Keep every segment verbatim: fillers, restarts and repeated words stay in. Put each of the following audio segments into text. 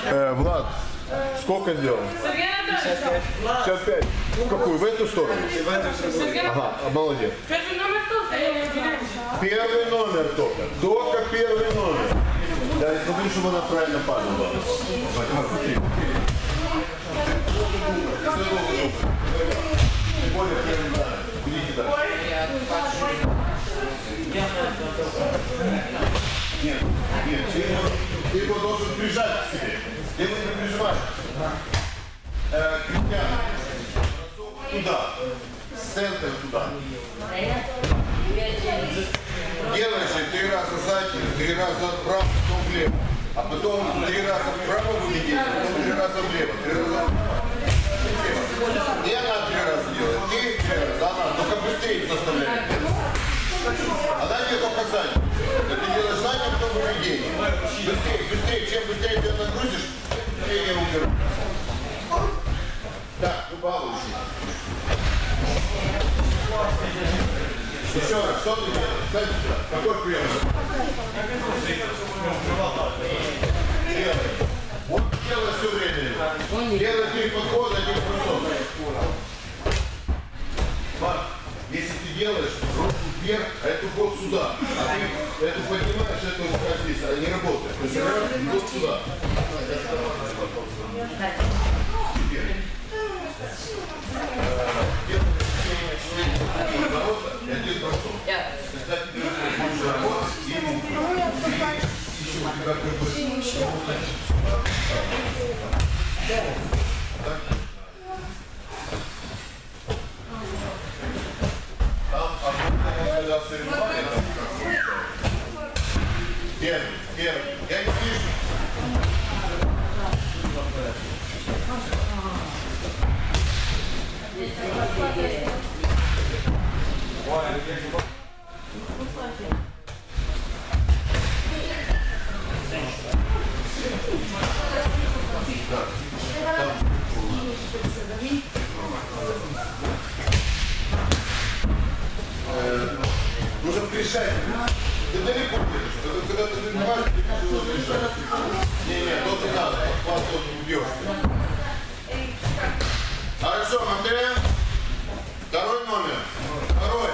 Э, Влад, сколько сделал? пятьдесят пять. Какую? В эту сторону? Ага, молодец. Первый номер только. Первый номер только. Только первый номер. Да, я смотрю, чтобы она правильно падала. Нет, нет, ты его должен прижать к себе. Ты его не прижимаешь. Э, Кристиан, туда, с центра туда. Делаешь три раза сзади, три раза вправо, потом влево. А потом три раза вправо выведите, потом три раза влево. Три раза вправо. И она три раза делает. Ты три раза, она только быстрее заставляет. Она не только сзади. Ты делаешь сзади, а потом выведение. Быстрее, быстрее. Чем быстрее ты нагрузишь, быстрее я уберу. Так, ну балуйся. Еще раз, что ты делаешь? Кстати, сюда. Какой прием? Делай. Вот делай все время. Делай три подхода, один бросок. Марк, если ты делаешь руку вверх, а эту вот сюда, а ты эту поднимаешь, эту вот здесь, она не работает. То есть раз, вот сюда. Теперь. И один бросок. Когда ты будешь работать, и еще у тебя как бы... Там когда соревнования, первый, первый. Я не вижу. Нужно решать. Ты далеко будешь. Когда ты понимаешь, ты нужно решать. Не, не, то ты надо. Вас тут убьешься. Хорошо, Матвей. Второй номер. Второй.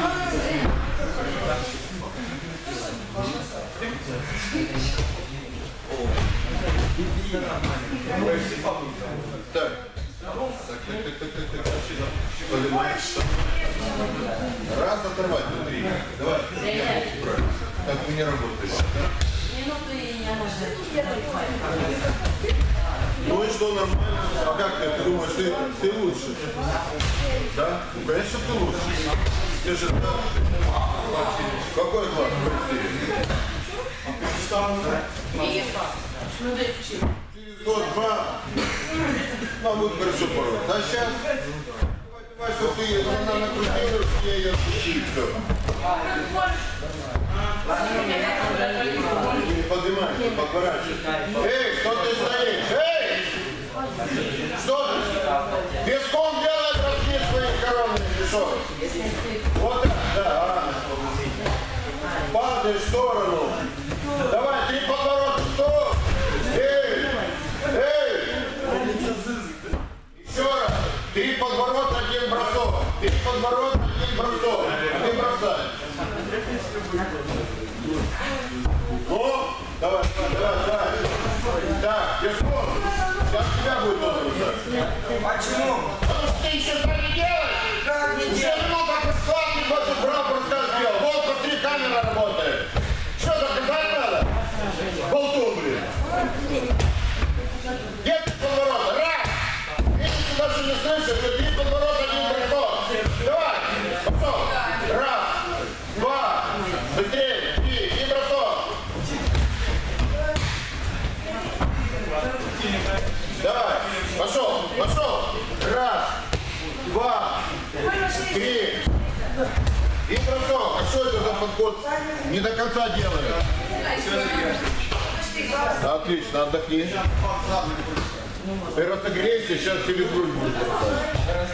Так. Так, так, так, так, так, так. Поднимаешь. Раз оторвать внутри. Давай. Так мы не работаем. Ну и что, нормально? А как ты? Ты думаешь, ты, ты лучше? Да? Ну, конечно, ты лучше. Ты же так. Какой глаз? Через год-два нам будет хорошо порой. А сейчас, понимаешь, что ты на накрутила, я ее отпустил, и все. Не поднимай, не подворачивай. Эй, что ты стоишь? Эй! Что ты? Песком делает размер своих коронных мешок. Вот так, да, ага. Падай в сторону. Давай, три поворота, стоп! Эй! Эй! Еще раз. Три подворота, один бросок. Три подворота, один бросок. Один бросай. Ну, давай, давай, давай. Так, Песков, сейчас тебя будет он бросать. Почему? Потому что ты еще это не делаешь. Как не Уже делаешь? много прислал, ты хочешь брал, просто сделал. Вот, посмотри, камера работает. Что, доказать надо? Болтун, блин. Где ты поворота? Раз! Если ты даже не слышишь, то три поворота, один бросок. Давай, пошел. Раз, два, быстрее, три, и бросок. Давай, пошел, пошел. Раз, два, три. И бросок. А что это за подход? Не до конца делает. Отлично, отдохни. Ты разогрейся, сейчас через грудь будешь бросать.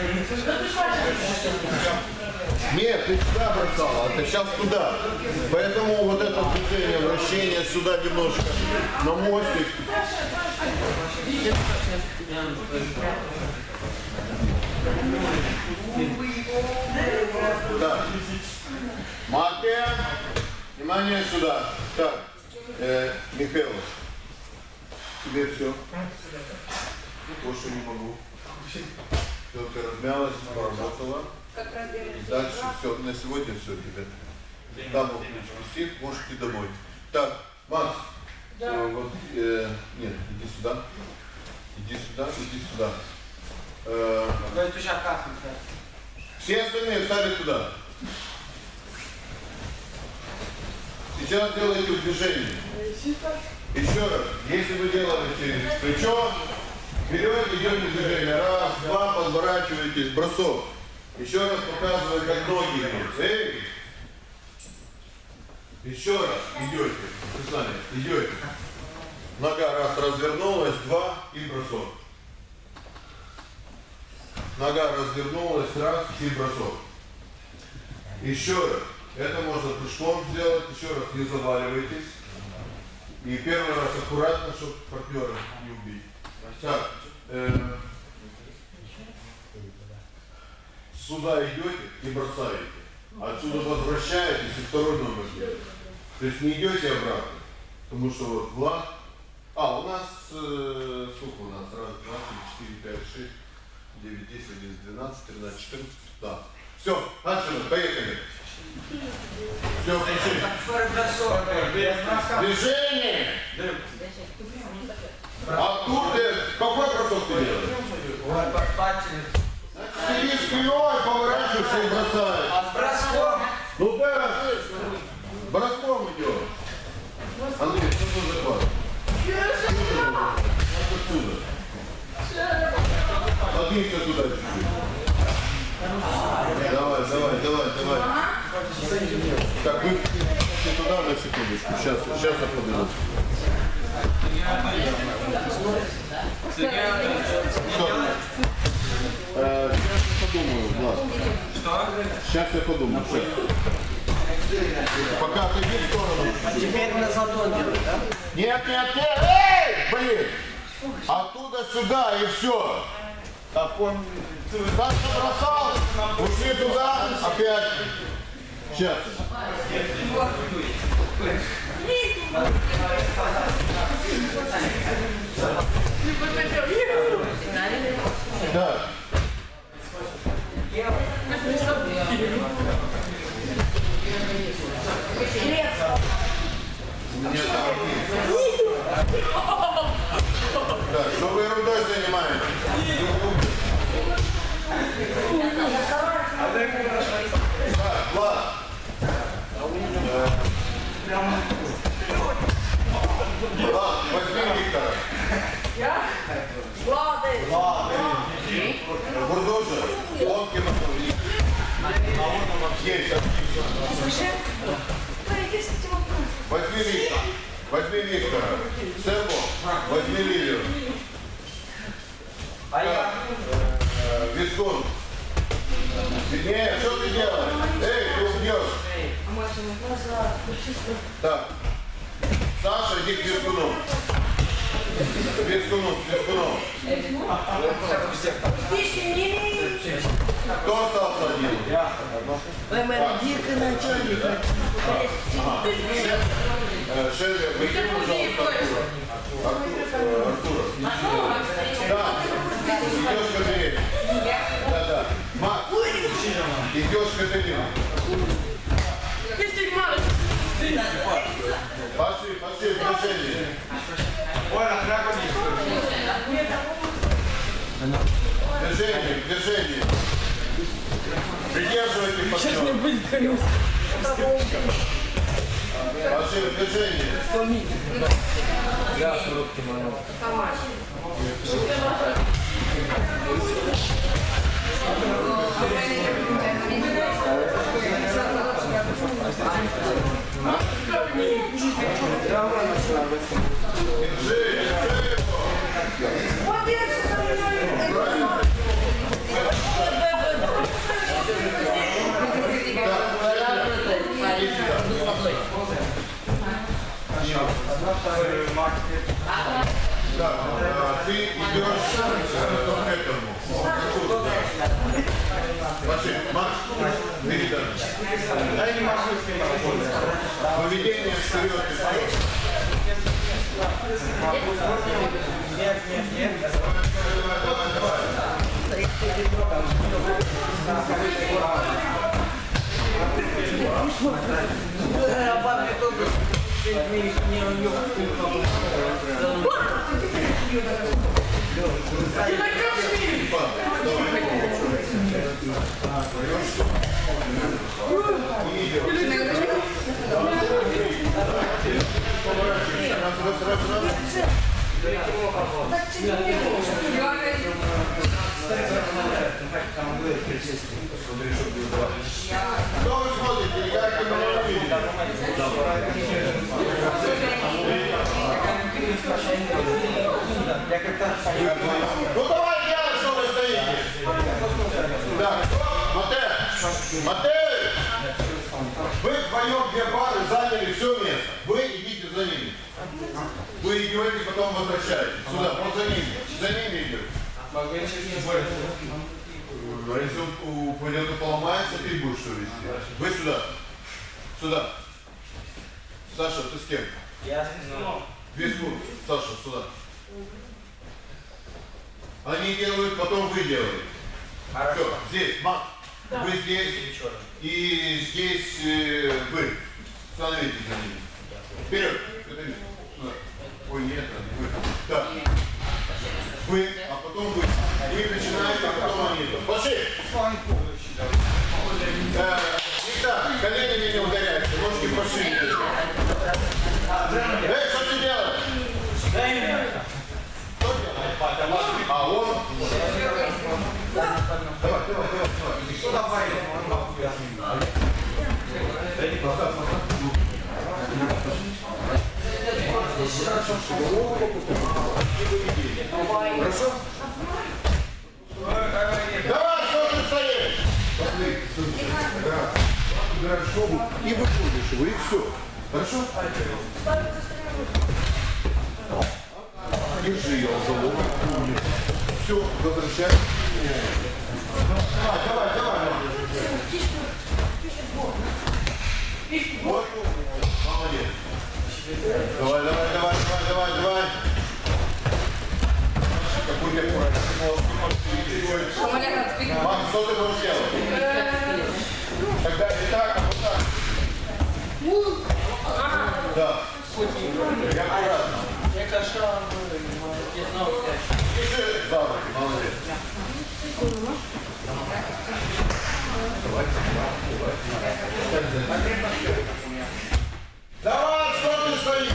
Нет, ты сюда бросала, а ты сейчас туда. Поэтому вот это движение, вращение сюда немножко на мостик. Так. Матвей. Внимание сюда. Так. Э, Михаил. Тебе все. Больше не могу. Все, ты размялась, поработала. Дальше все. На сегодня все, ребята. Там висит, можешь идти домой. Так, Макс. Да. Э, вот, э, нет, иди сюда. Иди сюда, иди сюда. Э, все остальные стали туда. Сейчас делайте движение. Еще раз. Если вы делаете плечо, вперед идете движение. Раз, два, подворачиваетесь, бросок. Еще раз показываю, как ноги идут. Эй! Еще раз идете. Сами, идете. Нога раз развернулась, два и бросок. Нога развернулась, раз и бросок. Еще раз. Это можно прыжком сделать. Еще раз, не заваливайтесь. И первый раз аккуратно, чтобы партнера не убить. Так. Э, сюда идете и бросаете. Отсюда возвращаетесь и второй номер делаете. То есть не идете обратно. Потому что вот Влад. А, у нас э, сколько у нас? Раз, два, три, четыре, пять, шесть, девять, десять, одиннадцать, двенадцать, тринадцать, четырнадцать. Да. Все, отсюда, поехали. Все, включи. Движение. А тут какой бросок ты делаешь? Иди спиной, поворачиваешься и бросаешь. А с броском? Ну да, броском идет. Андрей, что тут захват? Отсюда. Подвинься туда чуть-чуть. Давай, давай, давай, давай. Так, вы туда на секундочку. Сейчас, сейчас я подойду. Э, сейчас я подумаю, Влад. Что? Сейчас я подумаю. Сейчас. Пока ты иди в сторону. А теперь на затон делать, да? Нет, нет, нет. Эй, блин. Оттуда сюда и все. Так он... Саша бросал. Ушли туда. Опять. Сейчас. Так. Так, что вы ерундой занимаетесь? Так, Влад. Влад, возьми Виктора. Я? Влады. Влад. Бурдужа. Лодки на поле. Есть. Возьми Виктора. Возьми Виктора. Сербо. Возьми Лилию. А я? Вискун. Нет, что ты делаешь? Эй, ты убьешь. Так. Саша, иди к Вискуну. Вискуну, Вискуну. Кто остался один? Я. Шерри, выйди, пожалуйста, Артура. Артура. Да. Идешь к Катерине. Да, да. Макс, идешь к Катерине. Пошли, пошли, движение. Движение, движение. Придерживайте партнера. Пошли, движение. Да, с руки мама. Так, ты идешь к этому. Пошли, Макс, передай. Да не могу с ним работать. Поведение вперед и вперед. Нет, нет, нет. А папе тоже не у Что вы смотрите? Я как не видите. Ну давай делай, что вы стоите. Да. Матей, Матей, вы вдвоем две пары заняли все место. Вы идите за ними. Вы идете, потом возвращаетесь. Сюда, вот за ними. За ними идете. Если у пулемета поломается, ты будешь что вести. Вы сюда. Сюда. Саша, ты с кем? Я с Весь клуб. Саша, сюда. Они делают, потом вы делаете. Все, здесь, Макс. Да. Вы здесь. И здесь э, вы. Становитесь за ними. Вперед. Сюда. Ой, нет, вы. Да. Вы, а потом вы. Вы начинаете, а потом они. Пошли. Э, Никита, коленями не ударяйте. Ножки пошли. Эй, что ты делаешь? Что делаешь? А он? Давай, давай, давай, давай. Что давай? Хорошо? Давай, что ты стоишь? Посмотри, убираешь шубу и выходишь его, и все. Хорошо? Держи ее за локоть. Все, возвращайся. Давай, давай, давай. Вот. Молодец. Давай, давай, давай, давай, давай, давай. Какой ты аккуратный. Мам, что ты будешь делать? Тогда и так, а вот так. Да. Я аккуратно. Я каша, я знал, Держи за руки, молодец. Давай, что ты стоишь?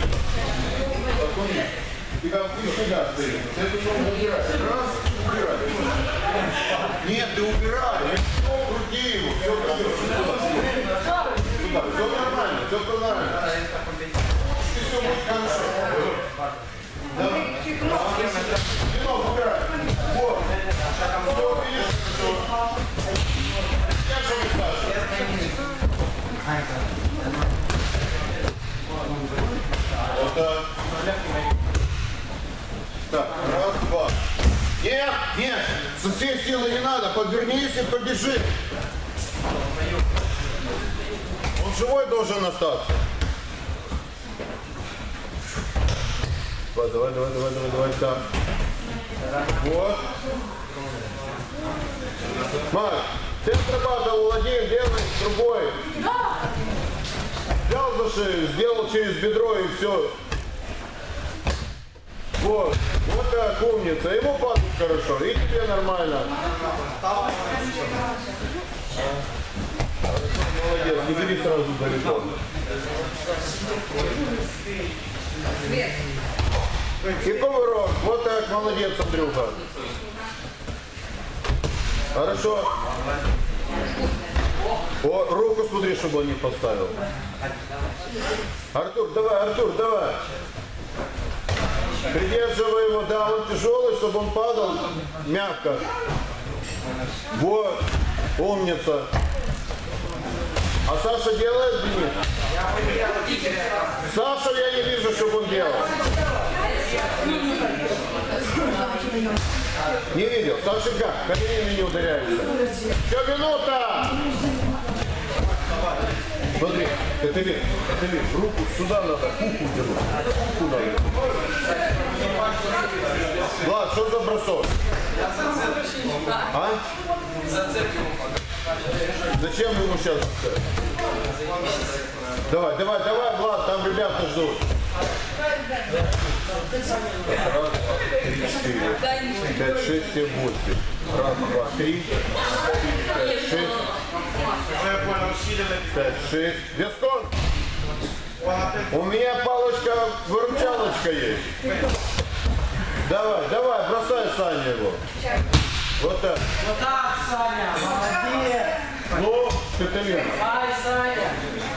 Ты как ты всегда стоишь. Ты нужно убирать. Раз, убирай. Нет, ты убирай. Все, крути его. Все, сюда. Сюда. Все нормально, все нормально. И все будет хорошо. Да. Немного убирай. Вот. Все, видишь, хорошо. Я же не Саша. Вот так. Так, раз, два. Нет, нет, со всей силы не надо. Подвернись и побежи. Он живой должен остаться. Давай, давай, давай, давай, давай, давай, так. Вот. Марк, ты отрабатывал один, делай другой. Взял за шею, сделал через бедро и все. Вот, вот так, умница. Ему падает хорошо, и тебе нормально. Молодец, не бери сразу далеко. И поворот. Вот так, молодец, Андрюха. Хорошо. О, руку смотри, чтобы он не поставил. Артур, давай, Артур, давай. Придерживай его, да, он тяжелый, чтобы он падал мягко. Вот, умница. А Саша делает, Денис? Саша я не вижу, чтобы он делал. Не видел. Сашенька, коленями не ударяйся. Все, минута! Смотри, Катерин, Катерин, руку сюда надо, куху держу. Куху надо. Влад, что за бросок? А? Зачем ему сейчас? Давай, давай, давай, Влад, там ребята ждут. Раз, два, три, четыре, пять, шесть, семь, восемь. Раз, два, три, пять, шесть. Пять, шесть. Вескон. У меня палочка-выручалочка есть. Давай, давай, бросай, Саня, его. Вот так. Вот так, Саня, молодец. Ну, Катерина. Ай, Саня.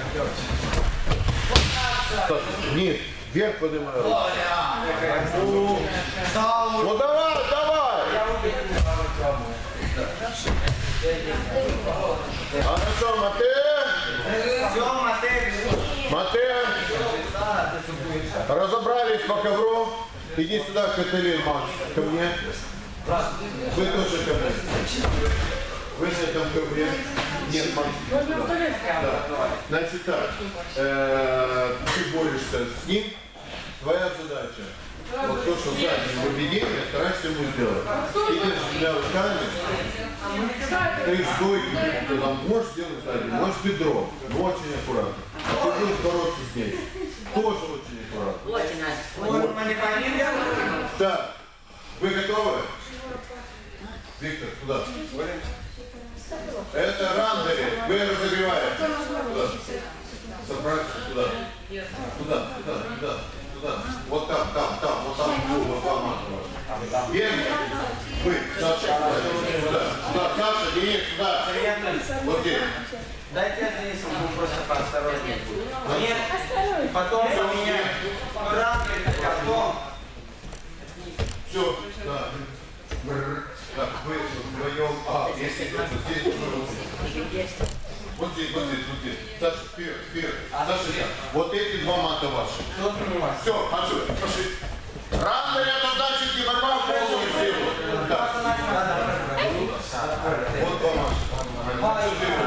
Саша, вниз, вверх поднимай руку. Ну, ну давай, давай. Хорошо, Матея. Все, Матей. Матея. Разобрались по ковру. Иди сюда, Катерин, Макс, ко мне. Вы тоже ко мне. Вы на этом ковре. Нет, Макс. Да. Значит так, э, ты борешься с ним. Твоя задача. Вот то, что заднее выведение, старайся ему сделать. Идешь для руками, стоишь стойкой, ты там можешь сделать сзади, можешь бедро, но очень аккуратно. А ты будешь бороться с ней. Тоже очень аккуратно. Вот. Так, вы готовы? Виктор, куда? Это рандери. Вы разогреваете. Куда? Собрать туда. Куда? Куда? Куда? Куда? Вот там, там, там, вот там, вот там. Верно? Вы, Саша, сюда. Сюда, Саша, Денис, сюда. Вот здесь. Дайте от Дениса, он просто поосторожнее будет. Нет, потом поменяем. Рамки, потом. Все, да. Так, вы вдвоем. А, если вот здесь, пожалуйста. Вот здесь, вот здесь, вот здесь. Саша, вперед, вперед. Саша, вот эти два мата ваши. Все, отсюда, пошли. Рано это значит не борьба в полную силу. Да. Вот два мата.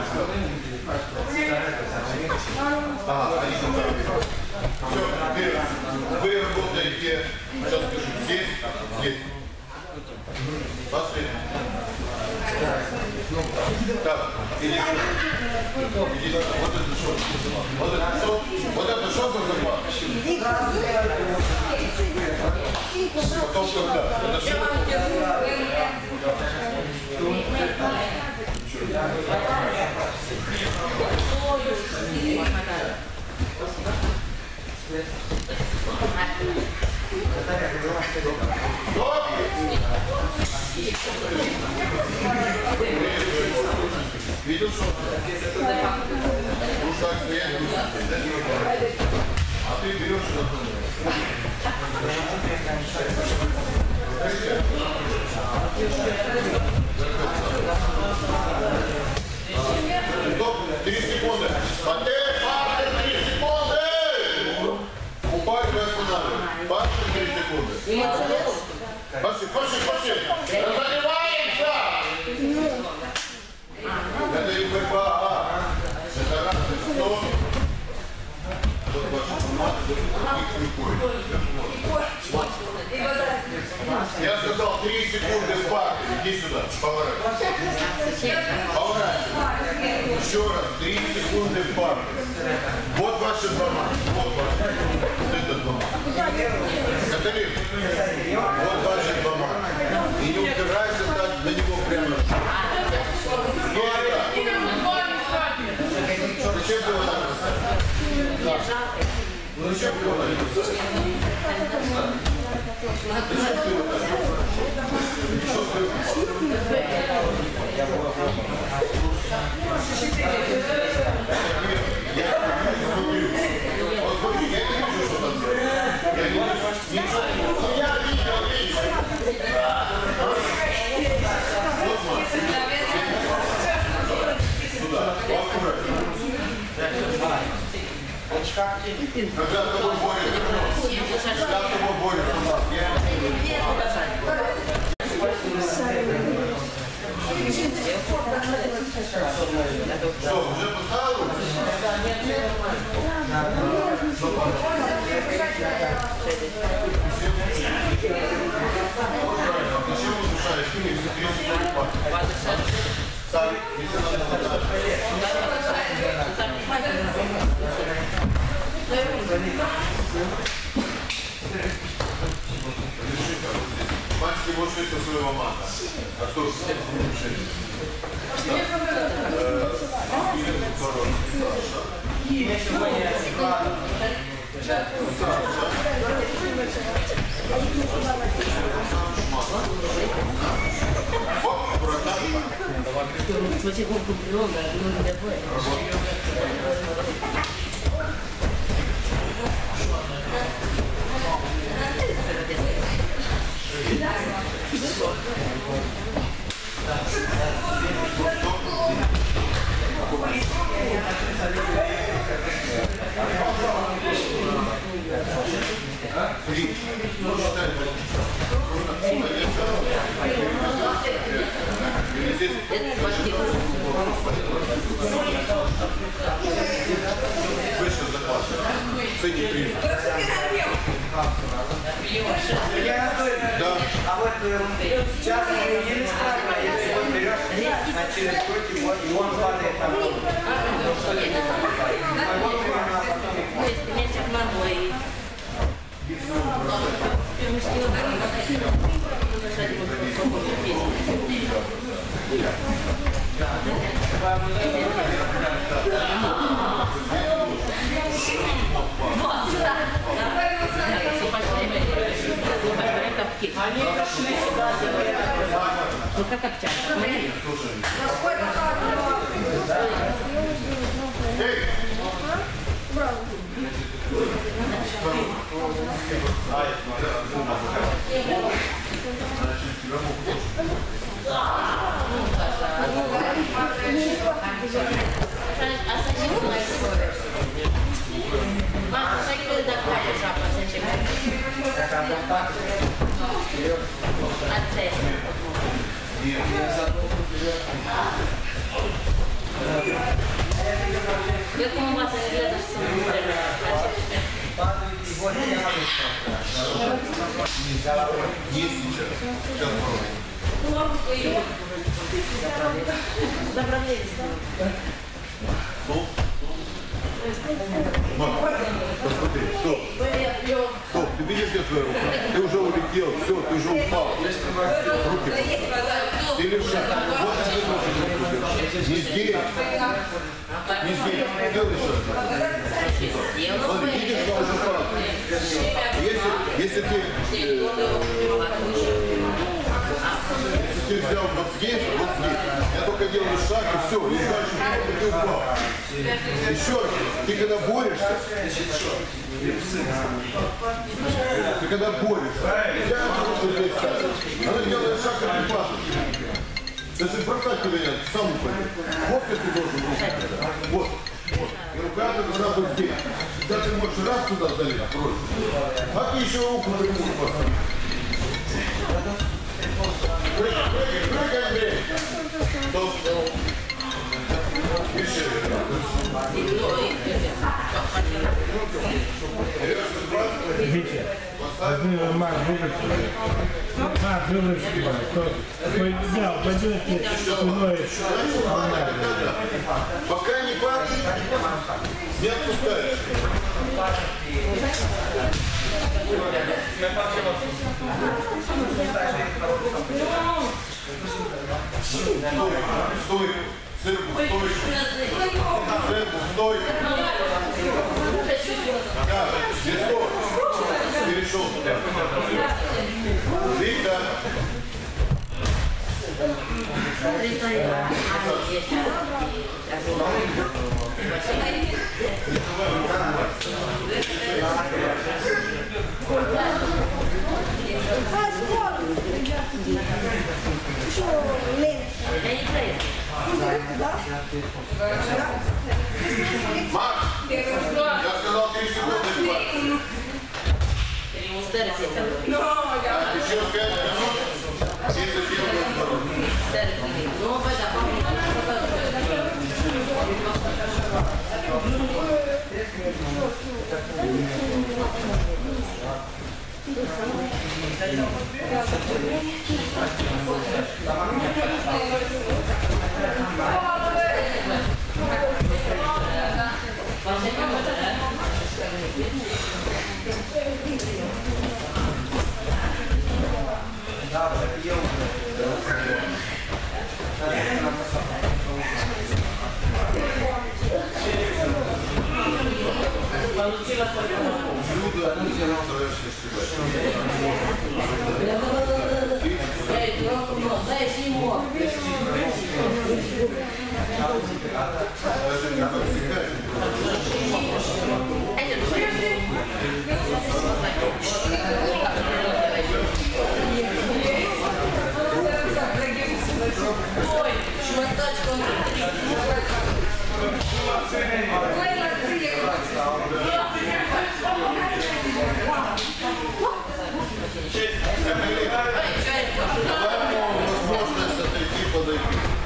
Ага, они туда. Все, вперед. Вы работаете, сейчас скажу, здесь, здесь. Пошли. Так, иди сюда. Иди сюда. Вот это что? Вот это что? Вот это что за захват? Потом когда? Это что? Видел, что? Рука стоять, а ты берешь Стоп, три секунды. Патер, патер, три секунды. Упасть и останавливай. Патер, три секунды. Пошли, пошли, пошли. Разогреваемся. Это не борьба, а это раз, стоп. Вот ваша команда Я сказал три секунды в парке. Иди сюда, поворачивай. Поворачивай. Еще раз, три секунды в парке. Вот ваши дома. Вот ваши. Вот этот дом. Каталин, вот ваши дома. И не упирайся так на него прямо. Зачем ты его так? Ну зачем ты его так? Зачем ты его так? Что ты? Я Вот смотри, я не вижу, что там делать. Я не вижу. Ничего. Я видел, видел. Вот смотри. Сюда. Аккуратно. Когда с тобой борются, когда с тобой борются, Ставить, если надо, надо. Мальчики, вот шесть со своего мата. А кто шесть? Имя сегодня Выше заплата. Цени приз. Да. А вот сейчас мы не справа, если он берешь, значит через против, вот, и он падает на пол. Они пошли сюда, ну как общаться? Я думаю, у вас рядом с Есть сейчас. Сейчас Ну? Мама, посмотри, стоп. Стоп, ты видишь, где твоя рука? Ты уже улетел, все, ты уже упал. Руки. Ты левша. Вот ты руки. Не здесь. Не здесь. Делай еще. Смотри, видишь, что уже падает. Если, если ты... Э, Если ты взял вот здесь, вот здесь, я только делаю шаг и все, и дальше ты упал. Еще раз, ты когда борешься, ты когда борешься, я вот здесь ставлю, она делает шаг и не падает. Если бросать тебя нет, сам упадет. Вот как ты должен руку. Вот, вот. И рука должна быть здесь. Когда ты можешь раз сюда залезть, бросить. А ты еще руку прямую поставишь. Прыгай, прыгай, прыгай, Андрей! Стоп, стоп. Еще. Витя, возьми Марк, выбросил. Марк, выбросил. Твой взял, пойдет спиной. Пока не падает, не отпускаешь. Стой, стой, сырку, стой. Сырку, стой. Да, здесь стой. Перешел туда. Виктор. Марк, я сказал три секунды. Еще пять минут. И затем Да, так я уже. Получила Блюдо, ну, все равно Эй, ну, дай ему. даже не подсекать. Ой, шматочку. Давай ему возможность отойти, подойти.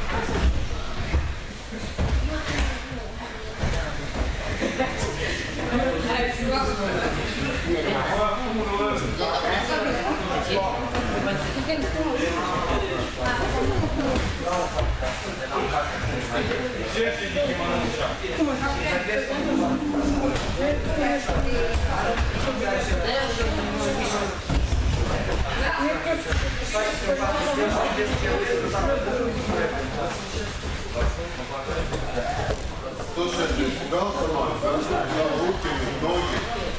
Слушай, ты испугался, мама? Взял руки, ноги.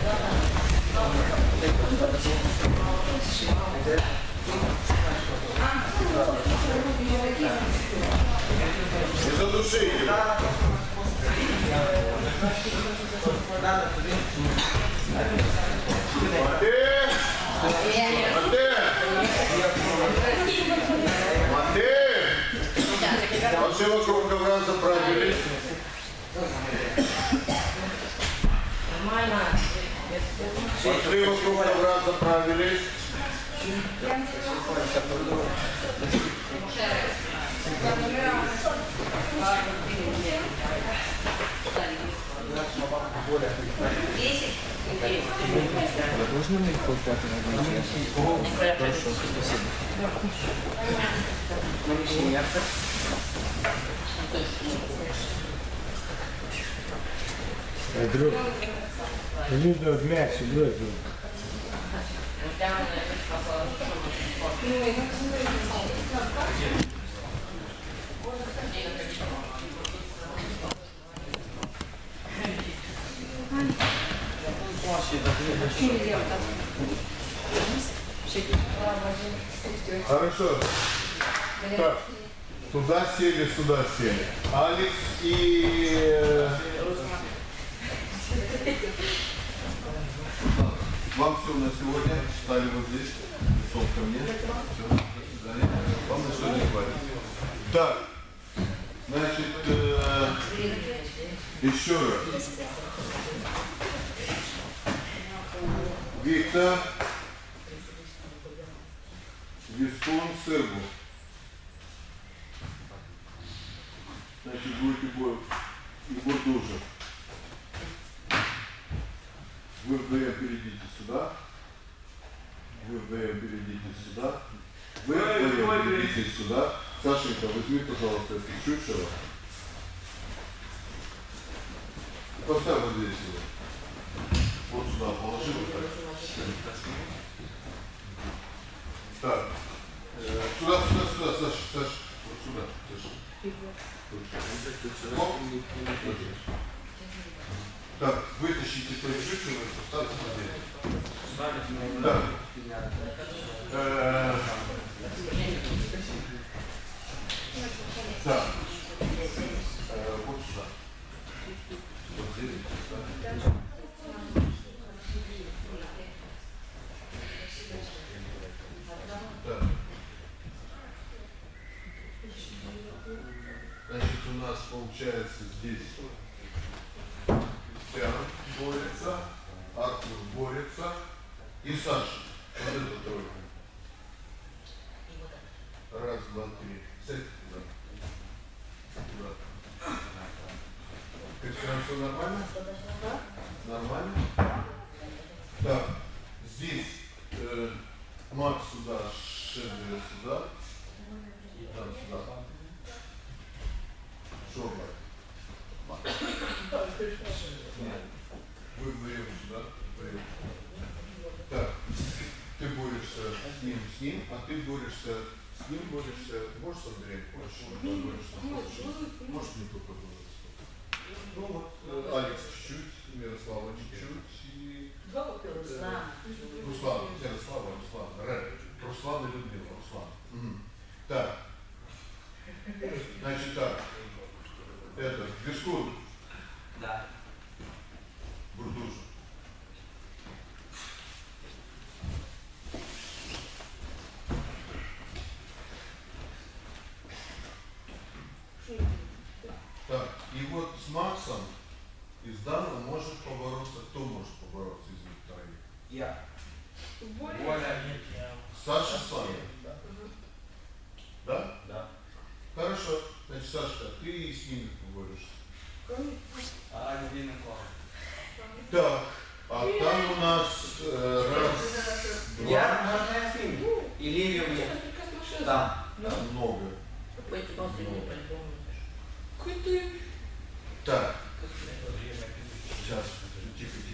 Не задуши его. Матей! Матей! Матей! Вообще вокруг ковра заправились. Нормально. Пошли вокруг ковра заправились. Десять. Можно мне фото? Хорошо, спасибо. А друг, Люда вот мягче бросил. Хорошо. Так, туда сели, сюда сели. Алекс и... Вам все на сегодня. Стали вот здесь. Лицом ко мне. Все, до свидания. Вам на сегодня хватит. Так. Значит, э, еще раз. Виктор. Вискон, Сырбу. Значит, будет Егор, Егор тоже. Вы вдвоем перейдите сюда. Вы вдвоем перейдите сюда. Вы вдвоем перейдите сюда. Сашенька, возьми, пожалуйста, эту чучело. Поставь вот здесь его. Вот сюда положи вот так. Так. Э, сюда, сюда, сюда, Саша, Саша. Вот сюда, Саша. Вот. Так, вытащите твою чучело и поставьте здесь. Так. Э, Так. Э, вот сюда. Вот здесь. Да. Так. Значит, у нас получается здесь Кристиан борется, Артур борется и Саша. Вот это тройка. Раз, два, три. Сядь туда. Туда. Кристиан, все нормально? Нормально? Так, здесь э, Макс сюда, шеблер сюда. И там сюда. Что, брат? Нет. Вы вдвоем сюда, вдвоем. Так, ты борешься с ним, с ним, а ты борешься с ним, борешься. Можешь с Андреем? Можешь, борешься. Можешь не только бороться. Ну вот, Алекс чуть-чуть, Мирослава чуть-чуть и... Руслан. Руслан, Ярослава, Руслан, Рэп. Руслан и Людмила, Руслан. Угу. Так. Значит так. Это, Бескур. Да. Бурдуша. Так, и вот с Максом из Дана может побороться. Кто может побороться из них троих? Я. Воля нет, я... Саша с вами? Да? Да. Хорошо. Значит, Сашка, ты и с ними поборешься. А любимый класс. Так, а там у нас э, раз, Я, два, можно я с ним? И Ливию мне. Там. много. Эти последние по-любому. Так, сейчас, тихо, тихо.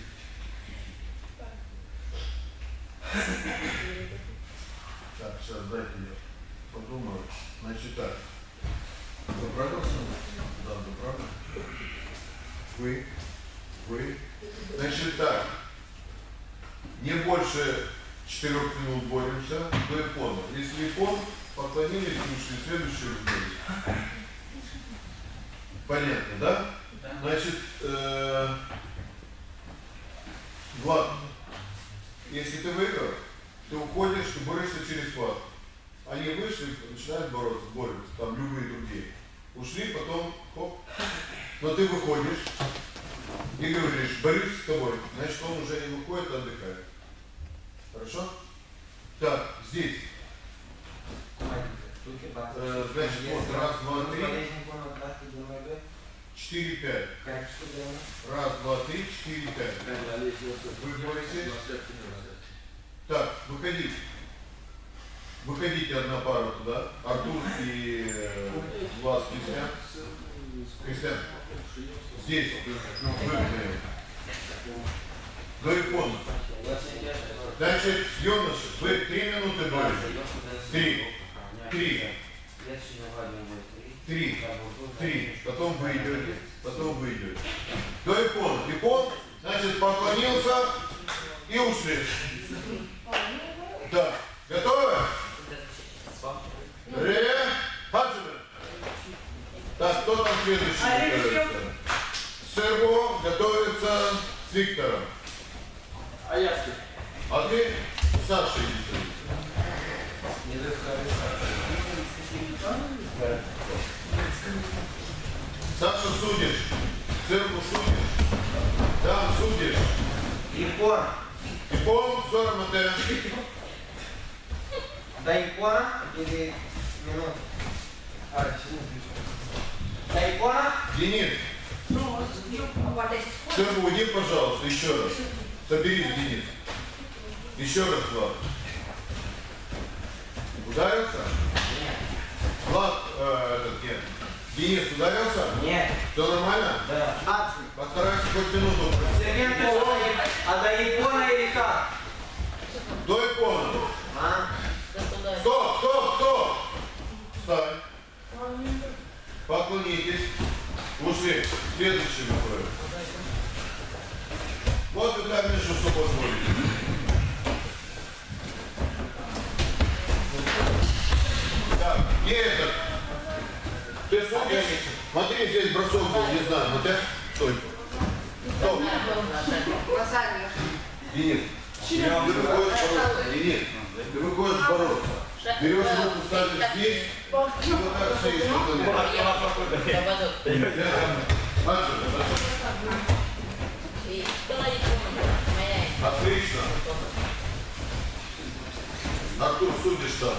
Так, сейчас дайте я подумаю. Значит так. Заправился? Да, заправил. Вы, вы. Значит так. Не больше четырех минут боремся до Япона. Если Япон, поклонились и ушли. Следующий разговор. Понятно, да? Да. Значит, э, Влад, если ты выиграл, ты уходишь, ты борешься через схватку. Они вышли, начинают бороться, борются, там любые другие. Ушли, потом хоп. Но ты выходишь и говоришь, борюсь с тобой. Значит, он уже не выходит, а отдыхает. Хорошо? Так, здесь. Э, значит, вот, раз, два, три, четыре, пять. Раз, два, три, четыре, пять. Вы боретесь? Так, выходите. Выходите одна пара туда. Артур и э, Влад Кристиан. Кристиан. Здесь. Выгоняем. До Япона. Значит, юноши, вы три минуты боретесь. Три. Три. Три. Три. Потом вы идете. Потом вы идете. До Япона. Япон, значит, поклонился и ушли. Да. Готовы? Ре. Хаджибе. Так, кто там следующий готовится? Серго готовится с Виктором. А я с кем? А ты Саша идите. Саша судишь. Серго судишь. Там судишь. Япон. Япон, Сорамате. До Япона или минут? А, до Япона? Денис, Серго, уйди, пожалуйста, еще раз. Соберись, Денис. Еще раз, Влад. Ударился? Нет. Влад, э, этот, нет. Денис, ударился? Нет. Все нормально? Да. А, Постарайся хоть минуту. Сергей, а до Япона или как? До Япона. А? Стоп, стоп, стоп. Встань. Поклонитесь. Ушли. Следующий выходит. Вот вы так между собой ходите. Так, где этот? Ты судишь? Смотри, здесь бросок был, не знаю. Вот это? Стой. Стоп. Денис. Ты выходишь бороться. Денис. Ты выходишь бороться. Берешь руку, ставишь здесь. И вот так стоишь. Отлично. Артур, судишь там.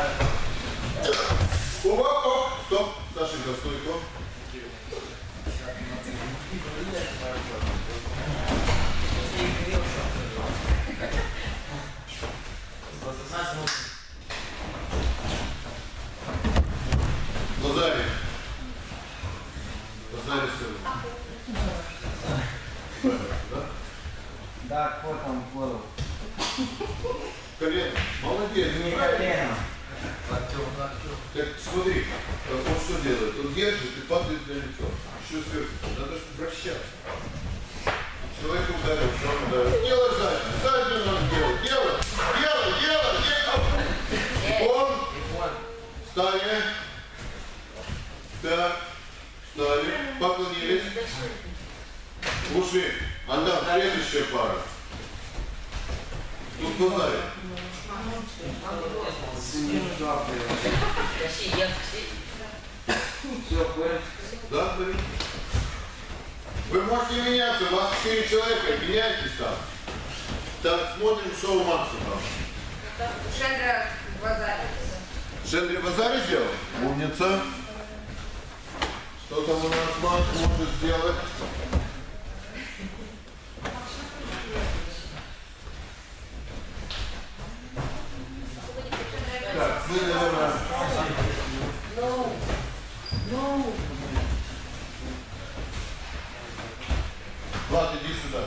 Оп, оп, стоп. Сашенька, стой, стоп. Так смотри, он что делает? Он держит и падает на лицо. Еще сверху. Надо же вращаться. Человек ударил, он ударил. Делай заднюю. Заднюю надо делать. Делай. Делай, делай, делай. Он. Встали. Так. Встали. Поклонились. Уши. Анда, следующая пара. Тут базарит. Да, блин. Вы можете меняться, у вас четыре человека, меняйтесь там. Так, смотрим, что у Макса там. Шендра базаре. Шендри базаре сделал? Умница. Что там у нас Макс может сделать? Так, мы, наверное... Влад, иди сюда.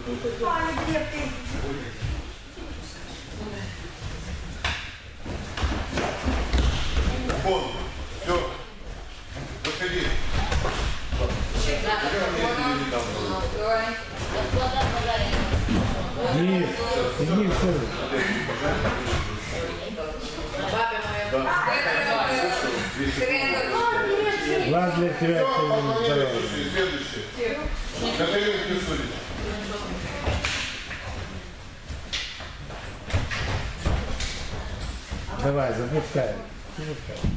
Вон, все. Выходи. Денис, иди в сторону. Влад для тебя сегодня здоровья. Следующий. Катерина Кирсудич. Давай, запускай. Запускай.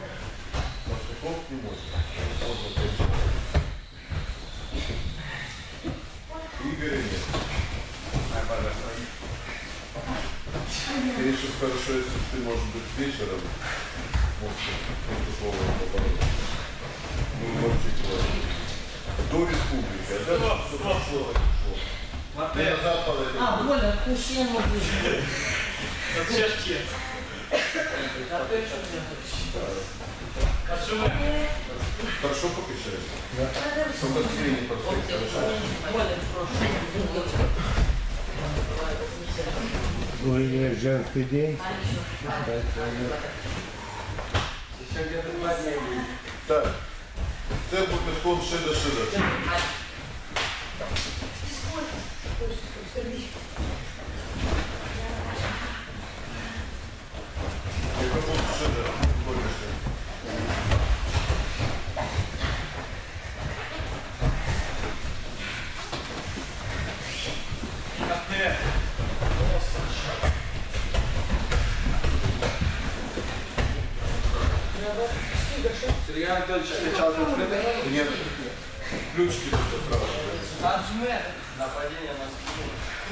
Игоря нет. Конечно, хорошо, если ты, может быть, вечером после слова побороться. Ну, вообще человек. До республики. А дальше что-то слово пришло. Ты назад подойдешь. А, Воля, кушай вот здесь. Хорошо покачаешь? Да. Только скорее не подходит, хорошо? Воля, прошу. Выиграть женский день. Так. Це буде слон шида-шида. Яка буде шида? Больше. Сергей Анатольевич встречал конфликты? Нет. Ключики тут справа. Отжмет. Нападение на спину.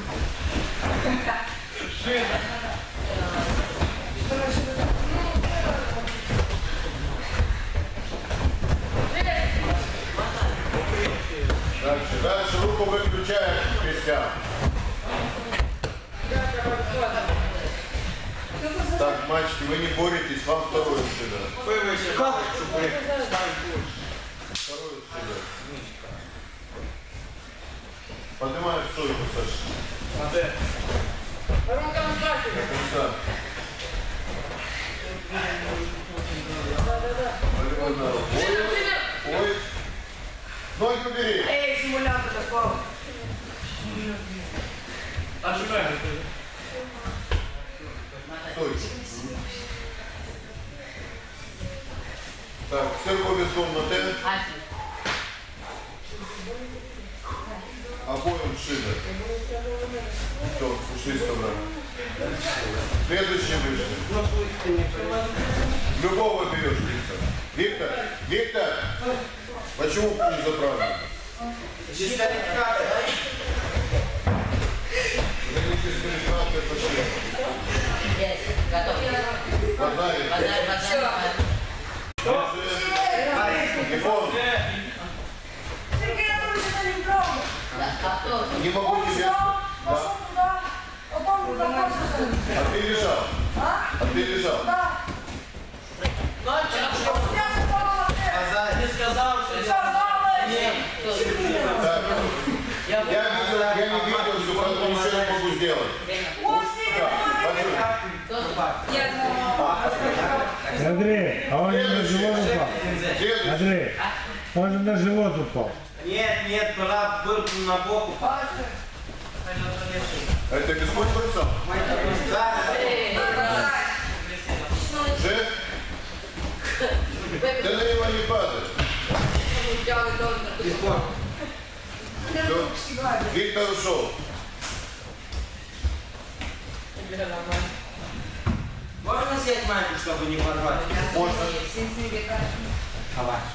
Дальше. Дальше руку выключаем, Кристиан. Так, мальчики, вы не боретесь, вам второй шида. Выше. Как? Второй шида. Поднимаем стойку, Саша. Модель. Да. Ой, ой. Ноги убери. Эй, симулятор такого. Отжимаем. Стой. Так, сервовесом на Т. Обоим шина. Все, ушли собрали. Следующий вышли. Любого берешь, Виктор. Виктор, Виктор, почему не заправлен? Дисквалификация. Дисквалификация пошли. Базарик. Телефон. Сергей Анатольевич, это не правда. Не могу Он тебе... встал, Да. пошел туда, потом туда просто. А ты лежал? А? А ты лежал? Да. Ночью. Я попала на Т. Ты сказал, что Сказала, Нет. Так. Я Я, видел, я не видел, что поэтому ничего не могу сделать. Вот тебе Да, говорю. пошли. Я Андрей, а он на живот упал? Следующий. Андрей, он же на живот упал. Нет, нет, была, был на боку. Это без конкурса? Же? Ты на него не падаешь. Все. Виктор ушел. Можно снять майку, чтобы не порвать? Можно. Давай.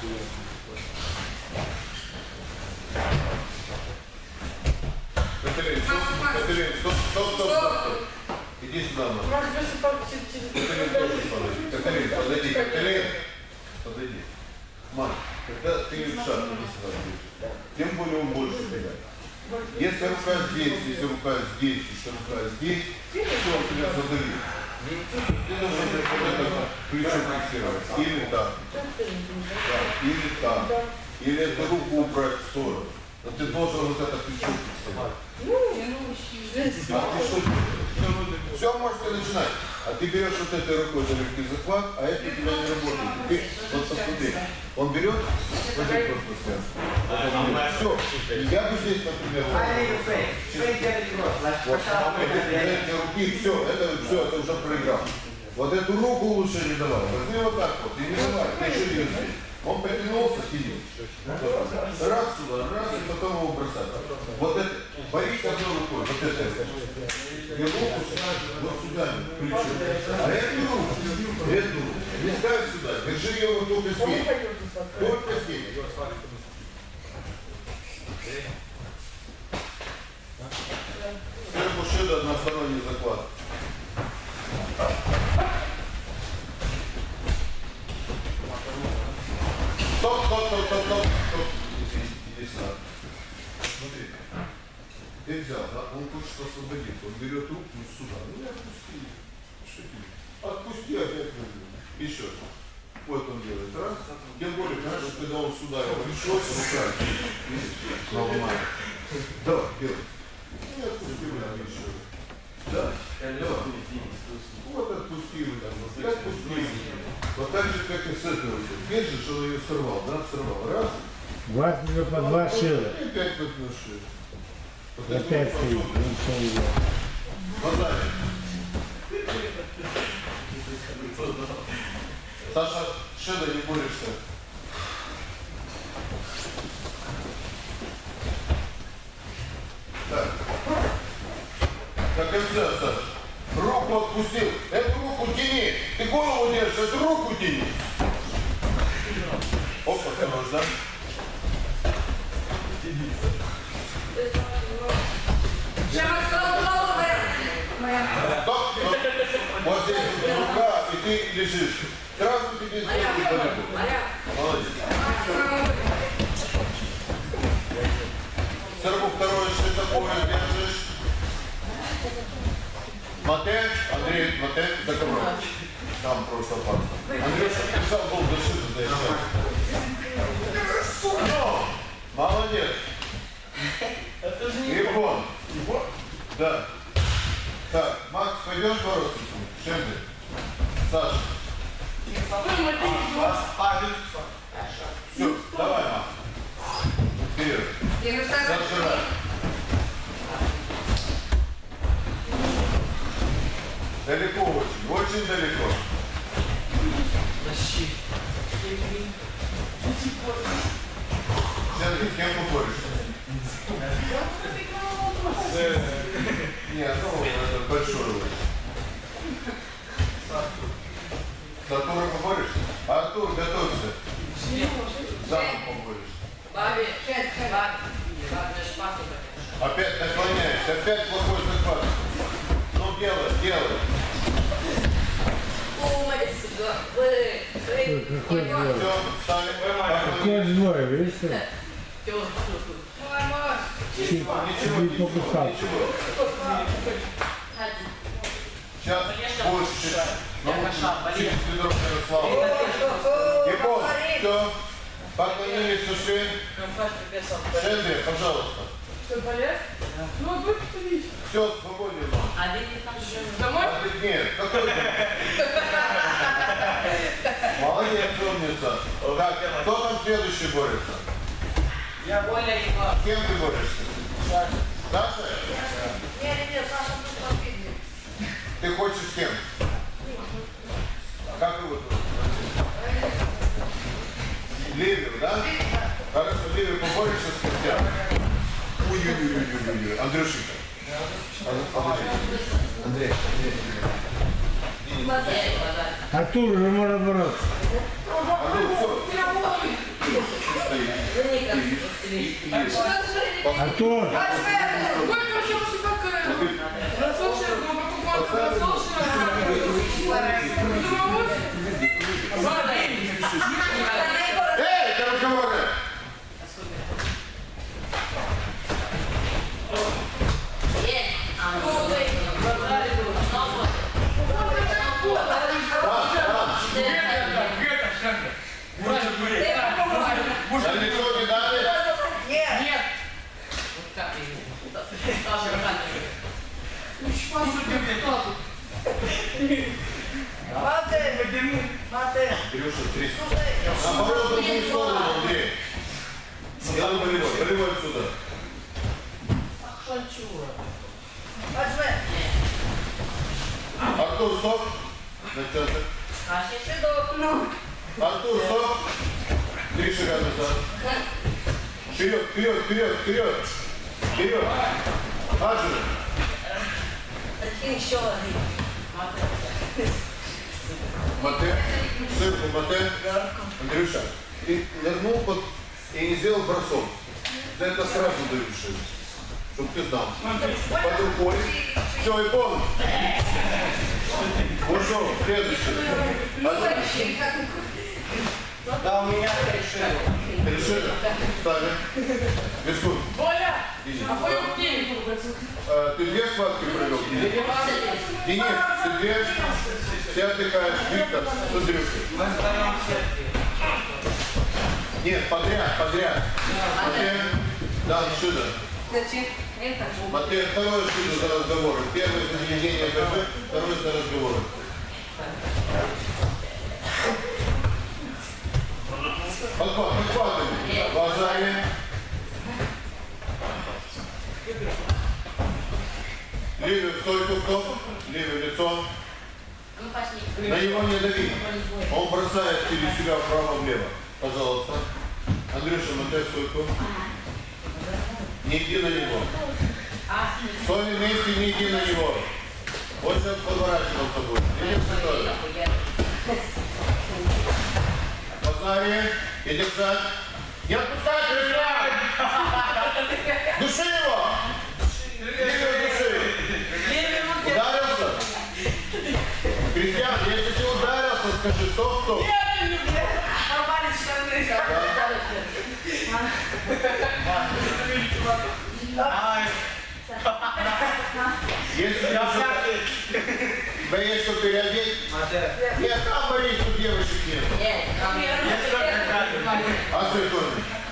Катерин, стоп, Катерин, стоп, стоп, стоп, стоп, стоп. Иди сюда, мама. Катерин, тоже подойди. Катерин, подойди, Катерин. Подойди. Мам, когда ты в шаг, иди сюда. Тем более он больше тебя. Если рука здесь, если рука здесь, если рука здесь, все, он тебя задавит. Ты должен вот это плечо фиксировать. Или так. Да, или так. Или эту руку убрать в сторону. Но ты должен вот это плечо фиксировать. А ты что делаешь? Все, можете начинать. А ты берешь вот этой рукой за легкий захват, а это у тебя не работает. Ты вот посмотри. Он берет, вот это просто связано. Все. Я бы здесь, например, вот, эти руки, все, это все, это уже проиграл. Вот эту руку лучше не давай. Возьми вот так вот, и не давай, ты еще держи. Он притянулся, сидит. Раз сюда, раз, и потом его бросать. Вот это, борись одной рукой, вот это. И руку ставь вот сюда, плечо. А эту руку, эту руку, не ставь сюда, держи ее вот только здесь. Только здесь. Сверху шеда односторонний заклад. Стоп, стоп, стоп, стоп, стоп, стоп. Иди, иди сюда. Смотри. Ты взял, да? Он хочет освободиться. Он берет руку сюда. Ну, отпусти. Что тебе? Отпусти опять. Еще. Вот он делает. Раз. Тем более, хорошо, когда он сюда его пришел, рука. Видишь? Ломает. Давай, делай. Не отпусти меня еще. Да. Давай. Вот отпусти его там. Отпусти. Вот так же, как и с этой рукой. Держишь, он ее сорвал, да? Сорвал. Раз. Вас уже по два шила. И опять вот на шею. Вот Опять стоит. Базарь. Саша, шеда, не борешься. Так. До конца, Саша. Руку отпустил. Эту руку тяни. Ты голову держишь, эту руку тяни. Опа, хорош, да? Стоп, стоп. Вот здесь рука, и ты лежишь. Сразу тебе сделают далеко. Молодец. Сверху второе шестое держишь. Мотель, Андрей, мотель, за ковром. Там просто опасно. Андрей, что держал долго шито, да еще. Молодец. Ипон. Да. Так, Макс, пойдешь бороться? Шемби. Саша. Все, давай, Макс. Вперед. Зажирай. Далеко очень, очень далеко. Сергей, с кем ты борешься? Нет, ну это большой. С Артуром поборешься? Артур, готовься. Замок поборешься. Баби, баби, баби, шпату. Опять наклоняешься, опять плохой захват. Ну делай, делай. Умница, да, вы, вы, Какой злой. Все, встали. Какой злой, видишь? Чуть покусал. Сейчас больше. Ну, чуть ведро Ярослава. Ипон, все. Поклонились суши. Шендри, пожалуйста. Все, полез? Ну, а будь ты видишь. Все, свободен. А ты там же... Домой? Нет, какой-то. Умница. Так, кто там следующий борется? Я более не класс. С кем ты борешься? Саша? Нет, нет, Саша тут победит. Ты хочешь с кем? Как его зовут? Ливер, да? Хорошо, Ливер, поборешься с Костяном. Ой-ой-ой-ой-ой. Андрюшенька. Андрей. Артур уже может бороться. Артур! Эй, это разговоры! На лицо не дали? Нет. Нет. Маты. Маты. Илюша, три. Наоборот, другую сторону, Андрей. Я на болевой, болевой отсюда. Возьми. Артур, стоп. На центр. Ну. Артур, стоп. Три шага назад. Вперед, вперед, вперед, вперед. Вперед. Аджи. Еще один. Мате. Сырку мате. Андрюша. Ты нырнул под и не сделал бросок. За это сразу дают шею. Чтоб ты знал. Под рукой. Все, и пол. Ушел. Следующий. Да, у меня решили. Решили? Ставим. Бескут. Боля! Иди. А твою денег А, ты две схватки провел? Денис, ты две. Все отдыхаешь. Виктор, с Андрюшей. Мы встаем все. Нет, подряд, подряд. Матвей, да, сюда. Матвей, второе сюда за разговоры. Первое за заведение ГБ, второе за разговоры. Подхват, подхватывай. Глазами. Ливер, стойку, стоп. Ливер, лицо. На него не дави. Он бросает через себя вправо-влево. Пожалуйста. Андрюша, мотай стойку. Не иди на него. Стой на месте, не иди на него. Вот сейчас подворачиваться будет. Идем сюда. Познави. И держать. Не отпускай, держать! Души его! Ливер, души! Ударился? Кристиан, если ты ударился, скажи стоп, стоп. Если да есть что переодеть. Нет, там Борис, у девушек нет. А с этой?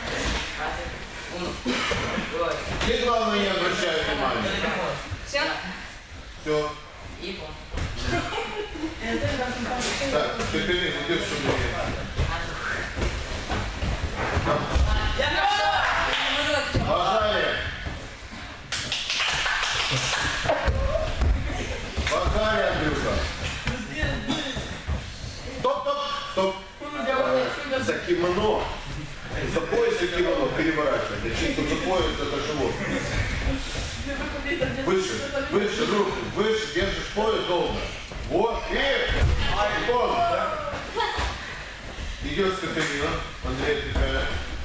Ты, главное, не обращай внимания. Все? Все. Так, ты перед, идешь сюда. Базария. Базария, Андрюша. Стоп, стоп, стоп. За кимоно. За пояс и кимоно переворачивать. Чисто за пояс это живот. Выше, выше руку, выше, держишь пояс долго. Вот, и айфон. Идет Катерина, Андрей такая.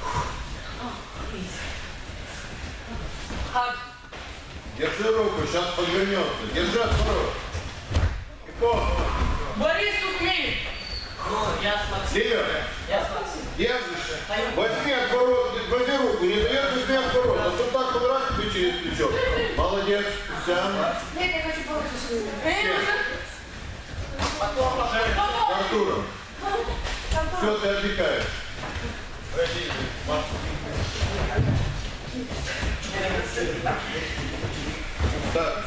Держи руку, сейчас подвернется. Держи вторую. И пол. Борис тут умеет! Ливер, держишь. Возьми отворот, возьми руку, не даешь, возьми отворот. А то так он раз тебе через плечо. Молодец, вся. Нет, я хочу бороться с ним. С Артуром. Все, ты отдыхаешь. Так.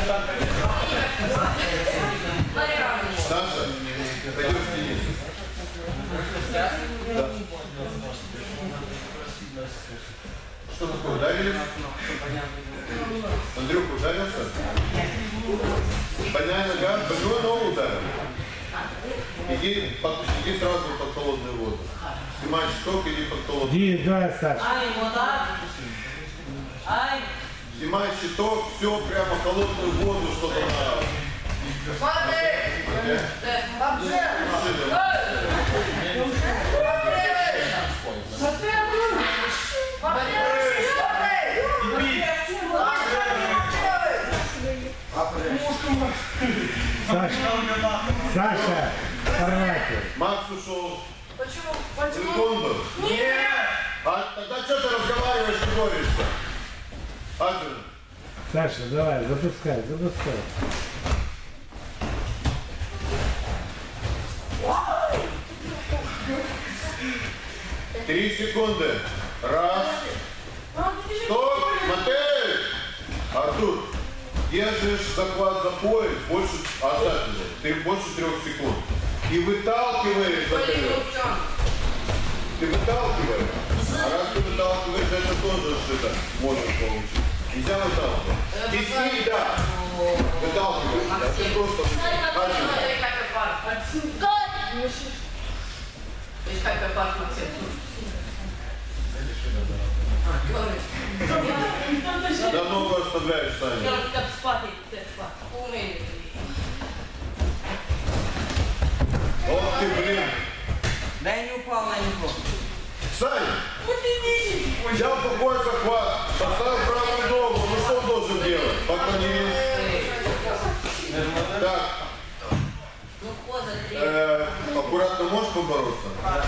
Саша, пойдем с Денисом. Да. Что такое, ударили? Андрюха, ударился? Больная нога, больную ногу ударил. Иди, под, иди сразу под холодную воду. Снимай щиток, иди под холодную воду. Иди, давай, Саша. Ай, вода. Ай. Снимай щиток, все прямо в холодную воду, что-то надо. Смотри! Саша, Саша, Хорватия. Макс ушел. Почему? Почему? Секунду. Нет! А тогда что ты разговариваешь и борешься? Адриан. Саша, давай, запускай, запускай. Три секунды. Раз. Стоп! Матей! Артур, держишь захват за пояс больше, оставь его, ты больше трех секунд. И выталкиваешь за пояс. Ты выталкиваешь. А раз ты выталкиваешь, это тоже что-то можешь получить. Нельзя выталкивать. Теснить, да. Выталкиваешь. Да, ты просто да много оставляешь, Саня. Как спать, как спать. Умею. Ох ты, блин. Да я не упал на него. Саня, взял тупой захват, поставил правую ногу, ну что он должен делать? Поклонись. Так, Ну, поза три. э, аккуратно можешь побороться?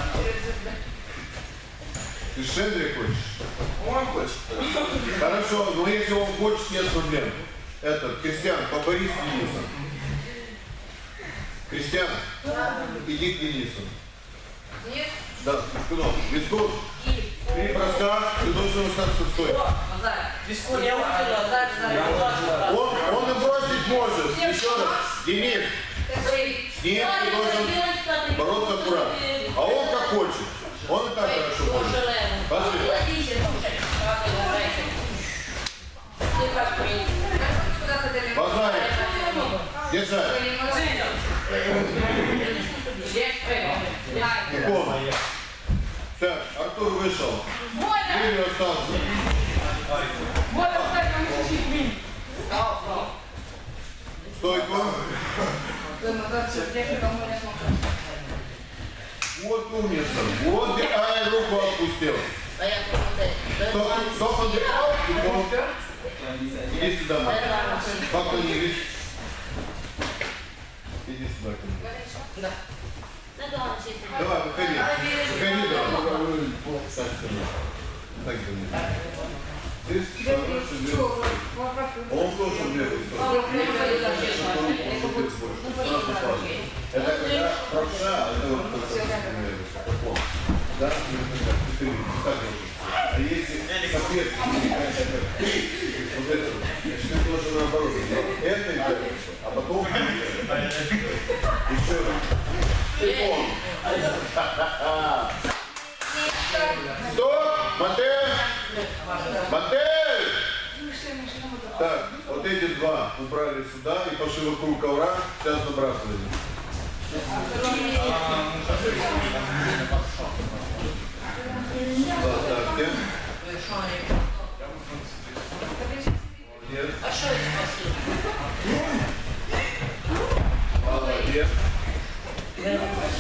Ты Шендри хочешь? Он хочет. Хорошо, но если он хочет, нет проблем. Это, Кристиан, поборись с Денисом. Кристиан, иди к Денису. Нет? Да, Вискунов. Вискун, три броска, ты должен остаться стой. Виску не выходила. Он, он и бросить может. Еще раз. Денис, с ним ты должен бороться аккуратно. А он как хочет. Он и так хорошо хочет. Пошли. Базарь. Держай. Икон. Так, Артур вышел. Юрий остался. Стойку. Вот умница. Вот и ай, руку отпустил. Стоп, стоп, отдыхал. Икон. Иди сюда. Поклонились. Иди сюда. Да. Давай, выходи. Выходи, давай. Так, так, ты хороший бегал. Он тоже бегал. Это когда правша, это вот такой. Да? А если соответственно, вот это, значит, ты должен наоборот. Это и это, а потом еще телефон. Стоп! Модель! Модель! Так, вот эти два убрали сюда и пошли вокруг ковра. Сейчас набрасываем. Поставьте. Молодец. А что это Молодец. Нет.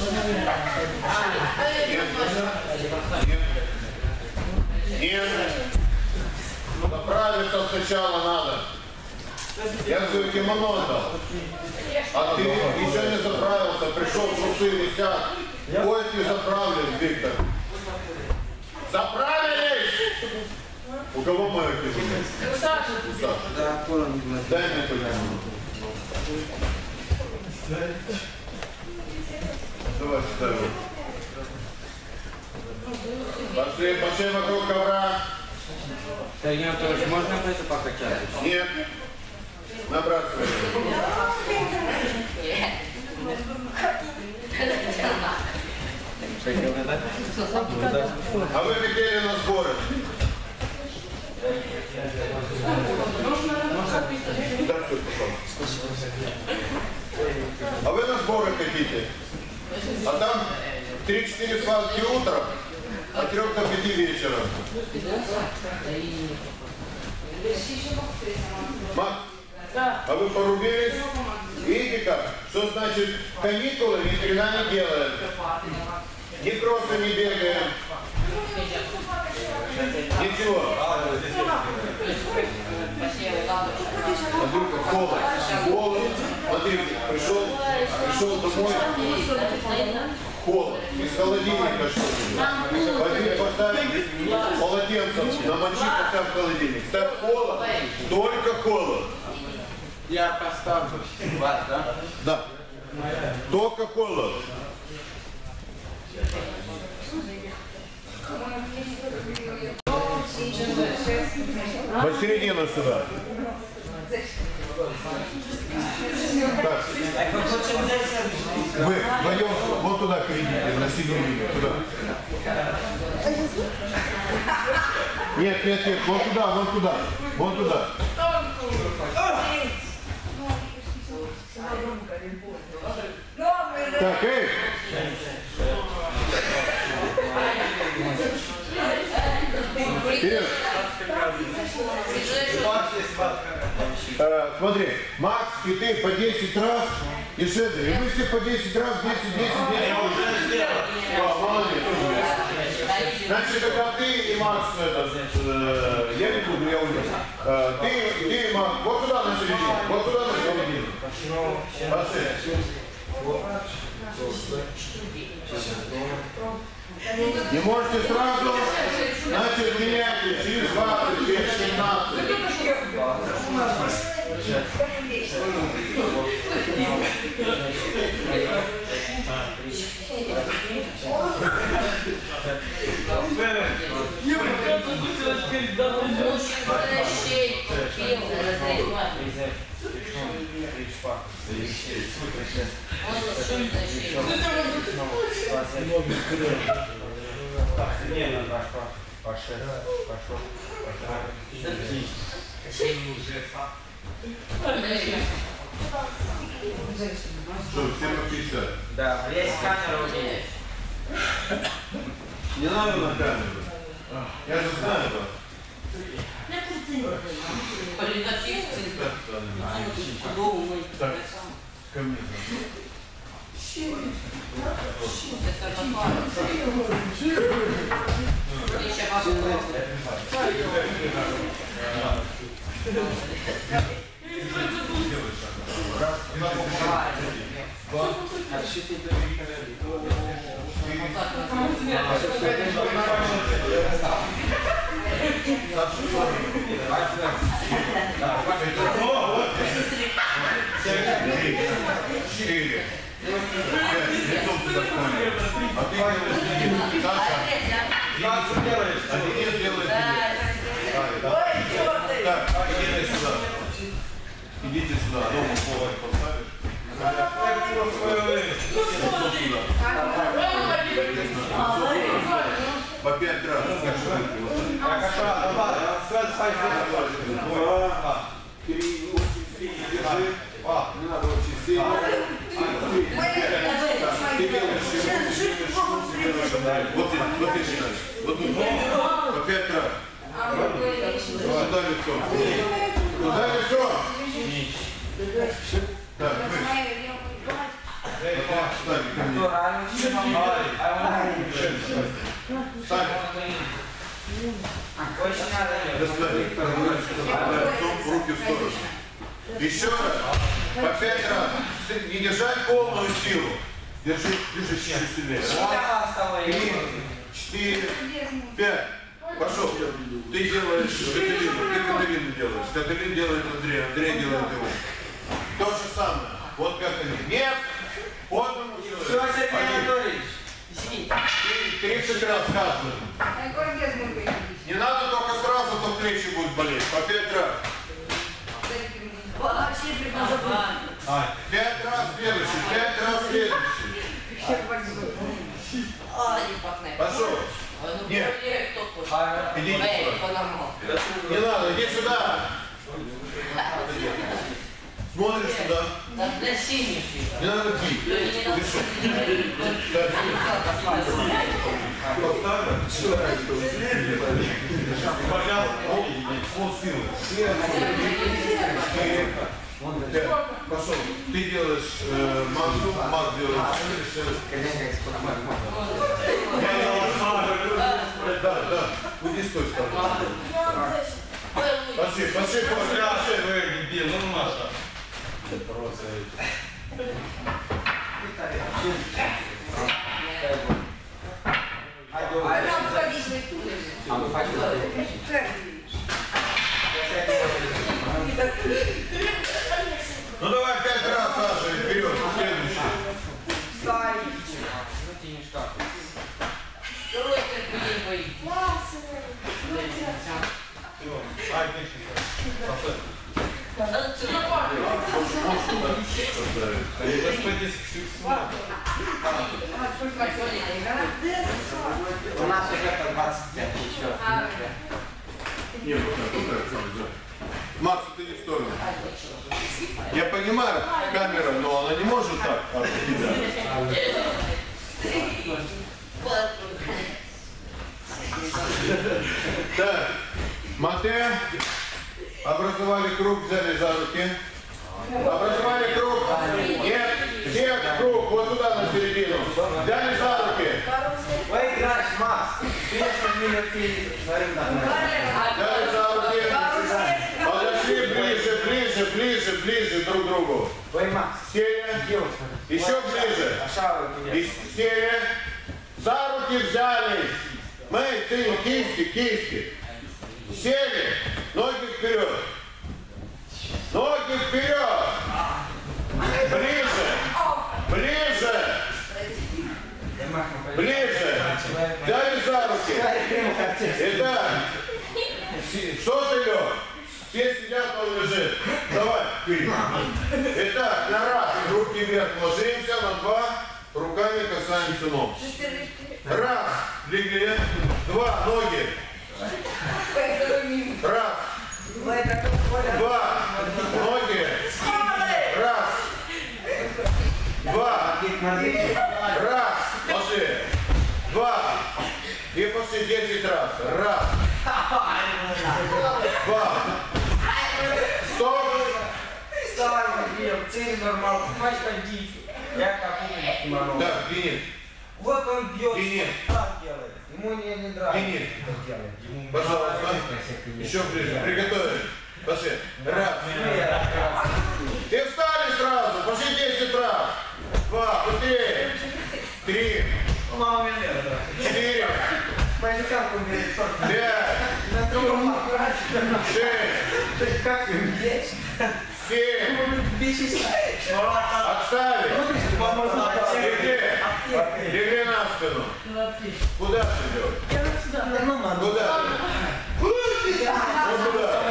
Нет. Нет. Поправиться сначала надо. Я свое кимоно отдал. А ты еще не заправился, пришел, трусы висят. Поезд не заправлен, Виктор. Заправились! У кого моя кимоно? У Саши. У Саши. Да, аккуратно. Дай мне кимоно. Давай сюда его. Пошли, пошли вокруг ковра. Сергей Анатольевич, можно это покачать? Нет. Набрасывай. А вы летели на сборы. А вы на сборы хотите? А там три-четыре схватки утром, от трех до пяти вечера. Макс, а вы порубились? Видите как? Что значит каникулы ни хрена не делаем? Ни кросса не бегаем. Ничего. Андрюха, холод. Холод. Смотрите, пришел, пришел домой. Холод. Из холодильника что-нибудь. Возьми, поставь полотенцем, намочи, поставь в холодильник. Ставь холод, только холод. Я поставлю вас, да? Да. Только холод. Посередину сюда. Так. Вы вдвоем вот туда кричите, на середину, туда. Нет, нет, нет, вон туда, вон туда, вон туда. Так, эй! Вперед! Э, смотри, Макс и ты по десять раз и шедри. И вы все по десять раз, десять, десять, десять. О, молодец. Значит, когда ты и Макс, это, э, я не буду, я уйду. Э, ты, ты и Макс, вот туда на середину, вот туда на середину. Пошли. Не можете сразу, значит, меняйте через двадцать, через семнадцать. Пошел, пошел, Что, все по пятьдесят? да, есть камера у меня. Не надо на камеру. Я же знаю вас. Так, ко мне. Четыре. Лицом туда входит. А ты делаешь Саша. двадцать делаешь. А ты не сделаешь. Так, идите сюда. Идите сюда. Дома полок поставишь. По пять раз. Два, три, очень сильно держи. Не надо очень сильно. Ты делаешь ему, вот здесь, вот здесь считаешь. Вот тут. По пять раз. Туда лицо. Туда лицо. Так, выше. Ставь ко мне. Ставь. Доставь. Лицом, руки в сторону. Еще раз. По пять раз. Не держать полную силу. Держи, держи чуть сильнее. Три, четыре, пять. Пошел. Ты делаешь Катерину. Ты Катерину делаешь. Катерин делает Андрей. Андрей делает его. То же самое. Вот как они. Нет. Вот он человек. Все, Сергей Анатольевич. тридцать раз каждый. Не надо только сразу, то плечи будут болеть. По пять раз. Пять раз следующий, пять раз следующий. Идите Эй, сюда. по-нормальному. Не надо, иди сюда. Смотришь сюда. Да для синих. Не надо бить. Не надо. Поставлю. Пошел. Ты делаешь э, Максу, Макс делаешь. Да, да. Уйди с той стороны. Пошли, пошли, пошли. Ну, Маша. А нам ходить А мы хотим. Ну давай пять раз, Саша, вперед, следующий. Второй терпение боится. Ай, ты У нас уже по двадцать пять, еще. Нет, вот так, вот так, да. Макс, ты не в сторону. Я понимаю, камера, но она не может так откидать. Так, Мате, образовали круг, взяли за руки. Образовали круг. Нет, все круг, вот туда на середину. Взяли за руки. Ой, играешь, Макс. Ты если не ты, Взяли за руки. Подошли ближе, ближе, ближе, ближе друг к другу. Ой, Макс. Сели. Еще ближе. И сели. За руки взялись. Мы, ты, кисти, кисти. Сели. Ноги вперед. Ноги вперед. Ближе. Ближе. Ближе. Взяли за руки. Итак. Что ты, Лёг? Все сидят, он лежит. Давай, вперед. Итак, на раз. Руки вверх ложимся, на два. Руками касаемся ног. Раз. Легли. Два. Ноги. Раз. Два. Ноги. Раз. Два. Раз. Пошли. Два. И пошли десять раз. Раз. Два. Стоп. Встань, Илья, цель нормал, хватит ходить. Я как умный. Так, Денис. Вот он бьет, Денис. так делает. Ему не, не нравится. Денис. Пожалуйста. Еще ближе. Приготовили. Пошли. Раз. И встали сразу. Пошли десять раз. Два. Быстрее. Три. Мама меня нет, да. Четыре. Мальчикам умеет сорок. Пять. На другом Шесть. как им есть? Семь. Бесись. Отставить. Легли. Легли на спину. Куда ты идешь? Куда ты? Ну куда?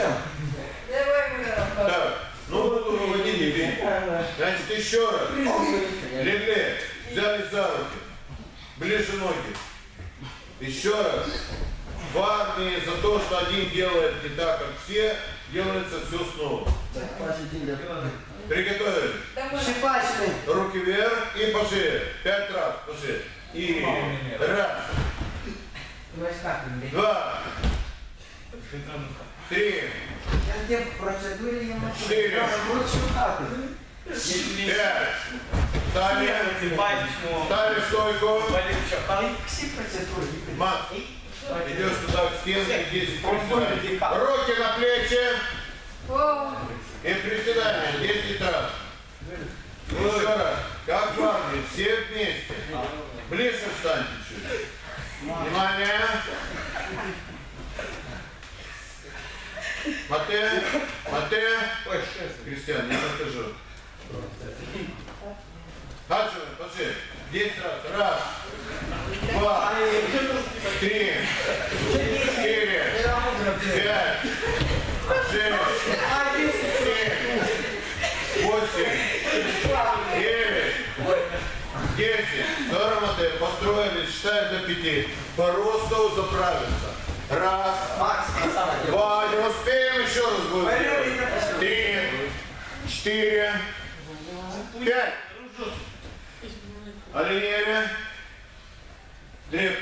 Так, ну буду выводить людей. Значит, еще раз. Легли. Взялись за руки. Ближе ноги. Еще раз. В армии за то, что один делает не так, как все, делается все снова. Приготовились. Шипачный. Руки вверх и пошире. Пять раз пошире. И раз, два, три, Я где в процедуре ему четыре, пять. Стали. Стали стойку. Все процедуры. Макс, идешь туда к стенке, десять приседаний. Руки на плечи. И приседания десять раз. Еще раз. Как в армии, все вместе. Ближе встаньте чуть. Внимание. Мате. Мате. Кристиан, не накажу. Хаджи, пошли. Десять раз. Раз. Два. Три. Четыре. Пять. Шесть. Семь. Восемь. Девять. десять. Заработаем, построили, считаем до пяти. По росту заправиться. Раз, Макс, на самом деле. два, не успеем, еще раз будем делать. Три, четыре, пять. Оленерия. Дреп.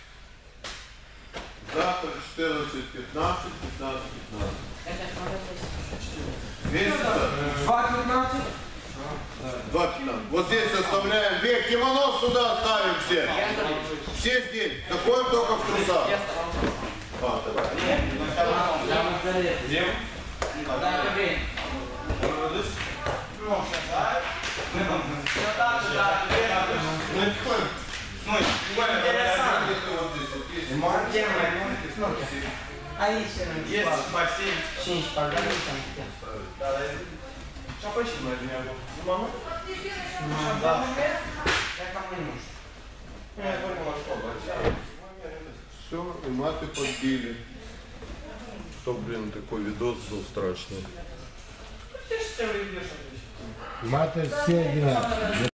Завтра четырнадцать, пятнадцать, пятнадцать, пятнадцать. Месяца? два пятнадцать. Два пятнадцать. Вот здесь оставляем. Век, кимоно сюда оставим все. Все здесь. Заходим только в трусах. А, давай. Дай время. Все так же, да. Ну, интересно. Вот здесь вот есть. Где мы? Aí, Есть бассейн. Gente, pagando Шапочки возьмем. Мама? Да. Я кому не нужен. Я только на школу. Все, и маты подбили. Что, блин, такой видос был страшный. Ты же все видишь. Маты все одинаковые.